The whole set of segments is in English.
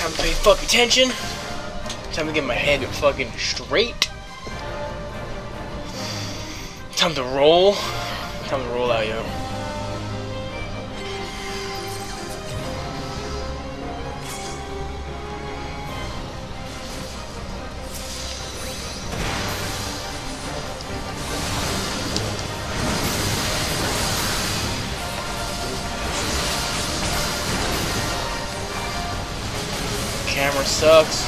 Time to pay fucking attention. Time to get my head fucking straight. Time to roll. Time to roll out, yo. Camera sucks.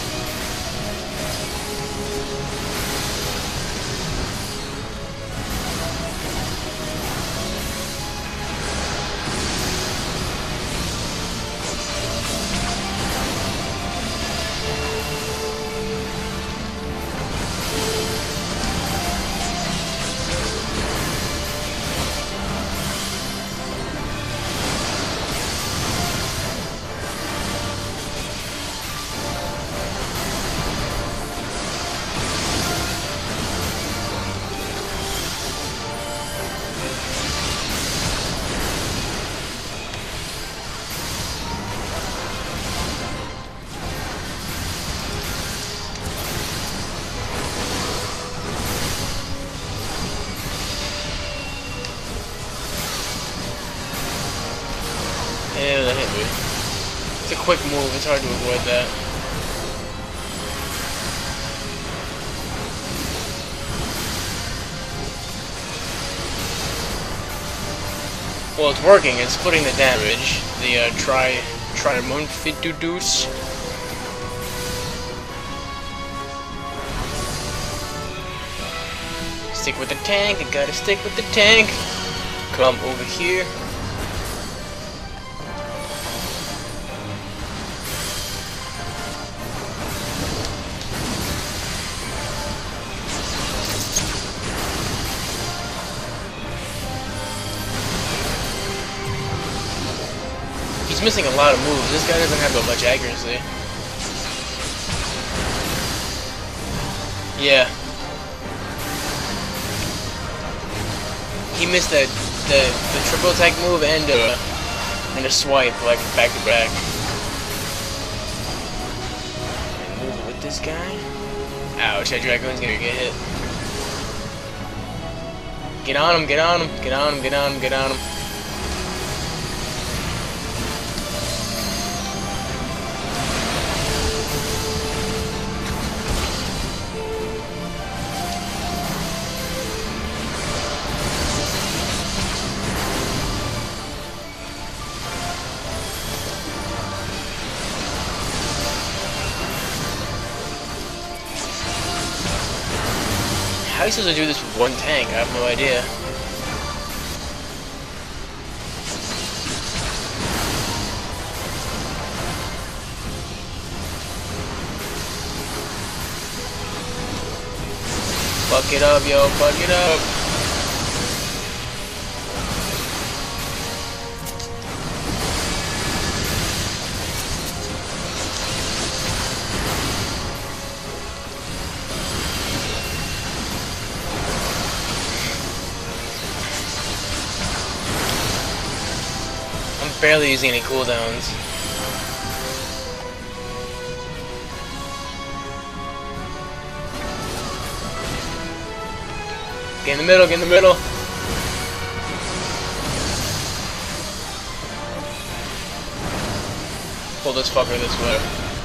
Yeah, that hit me. It's a quick move, it's hard to avoid that. Well, it's working, it's splitting the damage. The Trimonfidus. Stick with the tank, I gotta stick with the tank. Come over here. He's missing a lot of moves. This guy doesn't have that much accuracy. Yeah. He missed the triple attack move and a swipe like back to back. And move with this guy. Ouch! That dragoon's gonna get hit. Get on him! Get on him! Get on him! Get on him! Get on him! How are you supposed to do this with one tank? I have no idea. Fuck it up, yo. Fuck it up. Barely using any cooldowns. Get in the middle, get in the middle. Pull this fucker this way.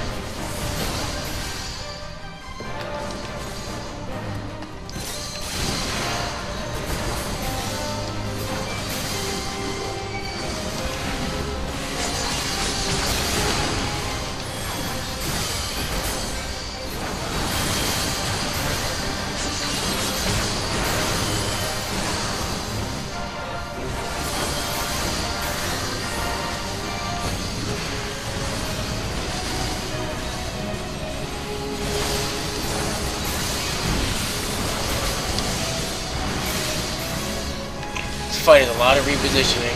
This fight is a lot of repositioning.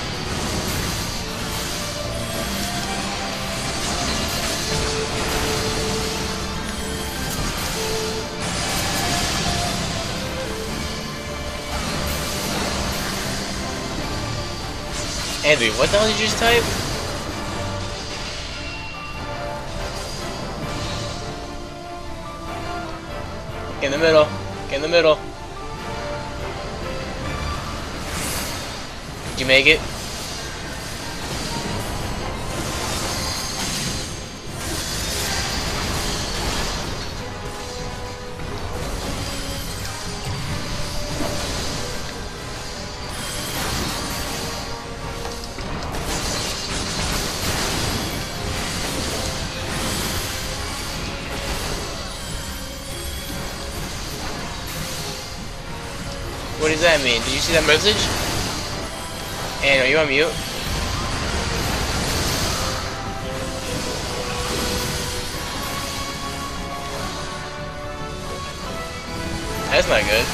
Andy, what the hell did you just type? Get in the middle. Get in the middle. Did you make it? What does that mean? Did you see that message? And are you on mute? That's not good.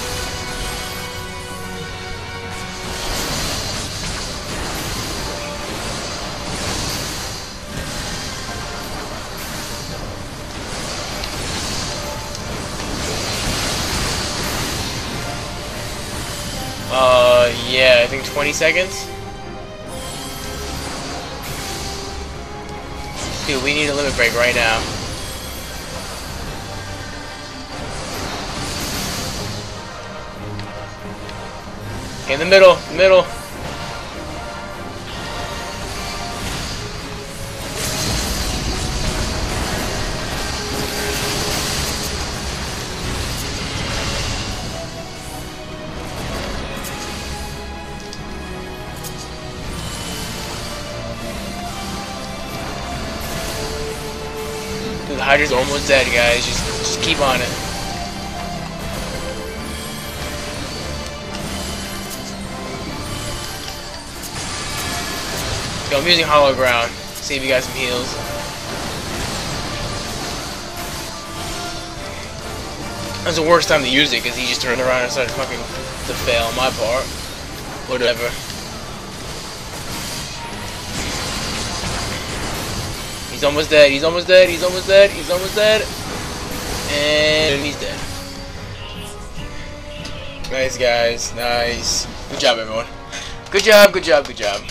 Yeah, I think 20 seconds. Dude, we need a limit break right now. Okay, in the middle, middle. Dude, the Hydra's almost dead, guys. Just keep on it. Yo, I'm using hollow ground. See if you got some heals. That's the worst time to use it because he just turned around and started fucking to fail on my part. Whatever. He's almost dead, he's almost dead, he's almost dead, he's almost dead. And he's dead. Nice, guys, nice. Good job, everyone. Good job, good job, good job.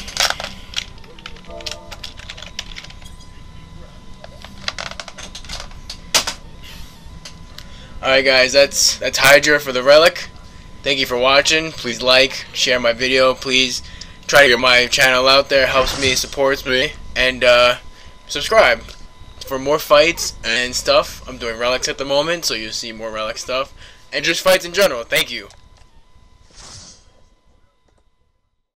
Alright guys, that's Hydra for the Relic. Thank you for watching. Please like, share my video. Please try to get my channel out there. It helps me, supports me. And subscribe for more fights and stuff. I'm doing relics at the moment, so you'll see more relic stuff. And just fights in general. Thank you.